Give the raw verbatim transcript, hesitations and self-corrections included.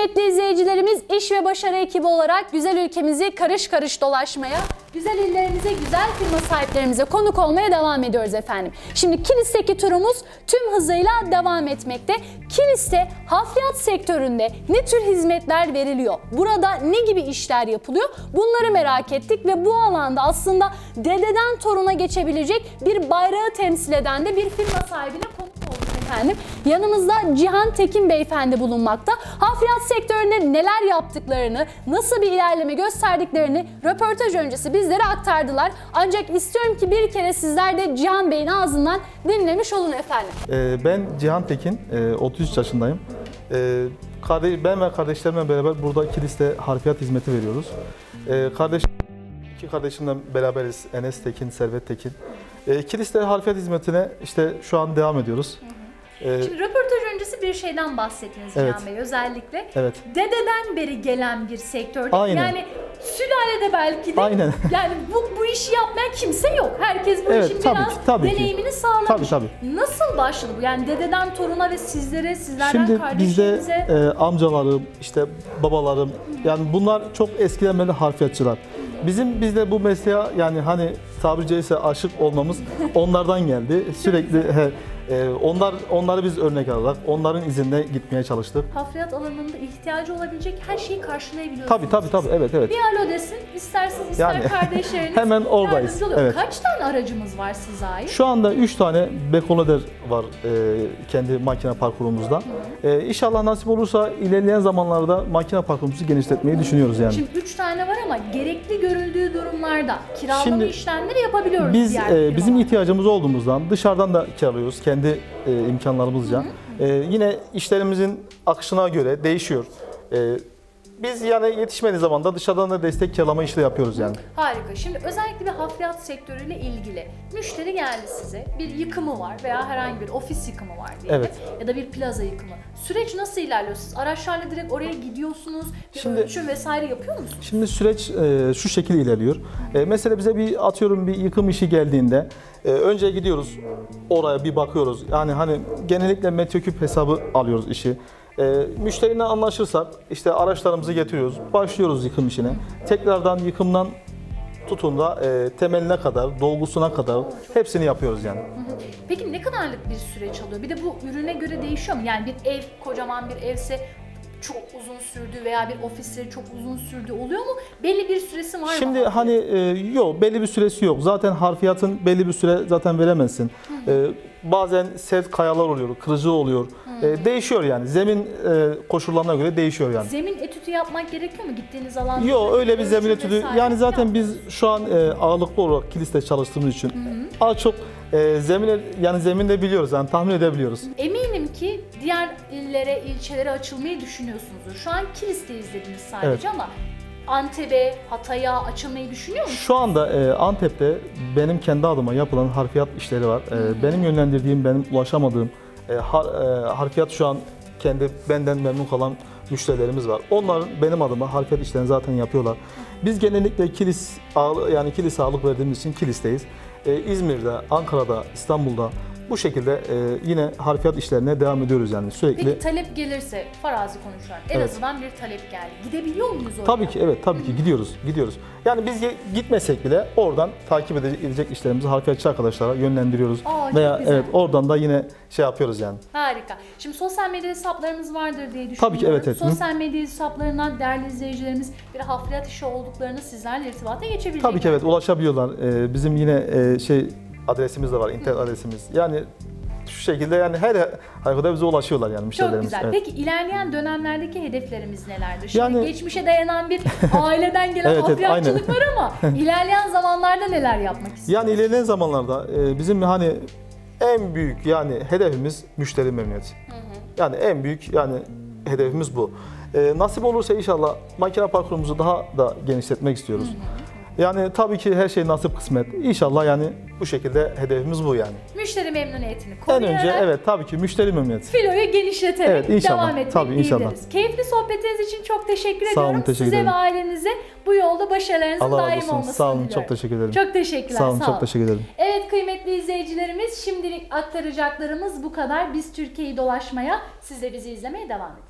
Kıymetli izleyicilerimiz, iş ve başarı ekibi olarak güzel ülkemizi karış karış dolaşmaya, güzel illerimize, güzel firma sahiplerimize konuk olmaya devam ediyoruz efendim. Şimdi Kilis'teki turumuz tüm hızıyla devam etmekte. Kilis'te hafriyat sektöründe ne tür hizmetler veriliyor? Burada ne gibi işler yapılıyor? Bunları merak ettik ve bu alanda aslında dededen toruna geçebilecek bir bayrağı temsil eden de bir firma sahibine konuk olduk efendim. Yanımızda Cihan Tekin Beyefendi bulunmakta. Hafriyat sektöründe neler yaptıklarını, nasıl bir ilerleme gösterdiklerini röportaj öncesi bizlere aktardılar. Ancak istiyorum ki bir kere sizler de Cihan Bey'in ağzından dinlemiş olun efendim. Ee, ben Cihan Tekin, otuz üç yaşındayım. Ee, ben ve kardeşlerimle beraber burada Kilis'te harfiyat hizmeti veriyoruz. Ee, kardeş, iki kardeşimle beraberiz, Enes Tekin, Servet Tekin. Ee, Kilis'te harfiyat hizmetine işte şu an devam ediyoruz. Ee, Şimdi röportaj öncesi bir şeyden bahsettiniz Cihan evet. Bey özellikle. Evet. Dededen beri gelen bir sektörde. Aynen. Yani sülalede belki de. Aynen. Yani bu, bu işi yapmayan kimse yok. Herkes bu evet, işin tabii biraz ki, tabii deneyimini ki. sağlamış. Tabii, tabii. Nasıl başladı bu? Yani dededen toruna ve sizlere, sizlerden Şimdi kardeşlerinize. bizde e, amcalarım, işte babalarım, yani bunlar çok eskiden beri harfiyatçılar. Bizim bizde bu mesleğe yani hani tabiri caizse aşık olmamız onlardan geldi. Sürekli he, e, onlar onları biz örnek alarak onların izinde gitmeye çalıştık. Hafriyat alanında ihtiyacı olabilecek her şeyi karşılayabiliyorsunuz. Tabii tabii tabii evet evet. Bir alo desin, isterseniz ister Yani, kardeşleriniz hemen oradayız. Evet. Kaç tane aracımız var size ait? Şu anda üç tane Bekoloder var e, kendi makine parkurumuzda. E, İnşallah nasip olursa ilerleyen zamanlarda makine parkurumuzu genişletmeyi düşünüyoruz yani. Şimdi üç tane var ama gerekli görüldüğü durumlarda kiralama Şimdi, işlemleri yapabiliyoruz. Biz diğer e, bizim ihtiyacımız olduğumuzdan dışarıdan da kiralıyoruz kendi e, imkanlarımızca. Hı hı. E, yine işlerimizin akışına göre değişiyor. E, Biz yani yetişmediği zaman da dışarıdan da destek kiralama işi yapıyoruz yani. Harika. Şimdi özellikle bir hafriyat sektörüyle ilgili müşteri geldi size. Bir yıkımı var veya herhangi bir ofis yıkımı var diyelim. Evet. Ya da bir plaza yıkımı. Süreç nasıl ilerliyor? Siz araçlarla direkt oraya gidiyorsunuz. Bir Şimdi, ölçüm vesaire yapıyor musunuz? Şimdi süreç e, şu şekilde ilerliyor. E, mesela bize bir atıyorum bir yıkım işi geldiğinde e, önce gidiyoruz oraya bir bakıyoruz. Yani hani genellikle metreküp hesabı alıyoruz işi. E, müşteriyle anlaşırsak işte araçlarımızı getiriyoruz, başlıyoruz yıkım işine. Tekrardan yıkımdan tutun da e, temeline kadar, dolgusuna kadar hepsini yapıyoruz yani. Peki ne kadarlık bir süreç alıyor? Bir de bu ürüne göre değişiyor mu? Yani bir ev, kocaman bir evse çok uzun sürdü veya bir ofisleri çok uzun sürdü oluyor mu? Belli bir süresi var mı? Şimdi hani e, yok belli bir süresi yok. Zaten harfiyatın belli bir süre zaten veremezsin. E, bazen sert kayalar oluyor, kırıcı oluyor. E, değişiyor yani. Zemin e, koşullarına göre değişiyor yani. Zemin etüdü yapmak gerekiyor mu gittiğiniz alanda? Yok öyle bir zemin etüdü. Yani zaten biz şu an e, ağırlıklı olarak Kilis'te çalıştığımız için az çok e, zemin yani zeminde biliyoruz yani tahmin edebiliyoruz. Eminim ki diğer illere, ilçelere açılmayı düşünüyorsunuzdur. Şu an Kilis'te izlediniz sadece Evet. ama Antep'e, Hatay'a açılmayı düşünüyor musunuz? Şu anda e, Antep'te benim kendi adıma yapılan harfiyat işleri var. E, benim yönlendirdiğim, benim ulaşamadığım e, har, e, harfiyat şu an kendi benden memnun kalan müşterilerimiz var. Onlar benim adıma harfiyat işlerini zaten yapıyorlar. Biz genellikle Kilis yani Kilis ağırlık verdiğimiz için Kilis'teyiz. E, İzmir'de, Ankara'da, İstanbul'da bu şekilde e, yine harfiyat işlerine devam ediyoruz yani sürekli. Peki talep gelirse farazi konuşarak en Evet. azından bir talep geldi. Gidebiliyor muyuz oraya? Tabii ki evet tabii ki gidiyoruz gidiyoruz. Yani biz gitmesek bile oradan takip edecek işlerimizi harfiyatçı arkadaşlara yönlendiriyoruz. Aa, veya güzel. evet oradan da yine şey yapıyoruz yani. Harika. Şimdi sosyal medya hesaplarımız vardır diye düşünüyorum. Tabii ki, evet, evet. Sosyal medya hesaplarından değerli izleyicilerimiz bir hafriyat işi olduklarını sizlerle irtibata geçebilecekler. Tabii ki evet ulaşabiliyorlar. Ee, bizim yine e, şey adresimiz de var, internet adresimiz. Yani şu şekilde yani her hayfada bize ulaşıyorlar yani Çok müşterilerimiz. güzel. Evet. Peki ilerleyen dönemlerdeki hedeflerimiz nelerdir? Şimdi Yani- geçmişe dayanan bir aileden gelen Evet, evet, hafriyatçılık var ama ilerleyen zamanlarda neler yapmak istiyorsunuz? Yani ilerleyen zamanlarda e, bizim hani en büyük yani hedefimiz müşteri memnuniyeti. Yani en büyük yani hedefimiz bu. E, nasip olursa inşallah makine parkurumuzu daha da genişletmek istiyoruz. Yani tabii ki her şey nasip kısmet. İnşallah yani bu şekilde hedefimiz bu yani. Müşteri memnuniyetini En koruyarak önce evet tabii ki müşteri memnuniyeti. filoyu genişleterek Evet, inşallah. devam etmek Tabii, inşallah. dileriz. Keyifli sohbetiniz için çok teşekkür Sağ olun, ediyorum. teşekkür Size ederim. ve ailenize bu yolda başarılarınızın Allah razı daim olsun. olmasını Sağ olun, diliyorum. çok teşekkür ederim. Çok teşekkürler. Sağ olun, çok teşekkür ederim. Evet kıymetli izleyicilerimiz, şimdilik aktaracaklarımız bu kadar. Biz Türkiye'yi dolaşmaya, siz de bizi izlemeye devam edin.